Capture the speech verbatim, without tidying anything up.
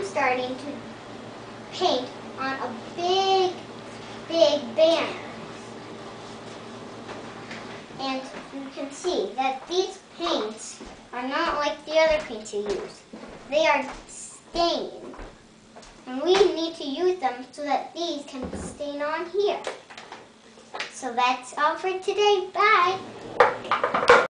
starting to paint on a big, big banner. And you can see that these paints are not like the other paints you use. They are stained. And we need to use them so that these can stain on here. So that's all for today. Bye.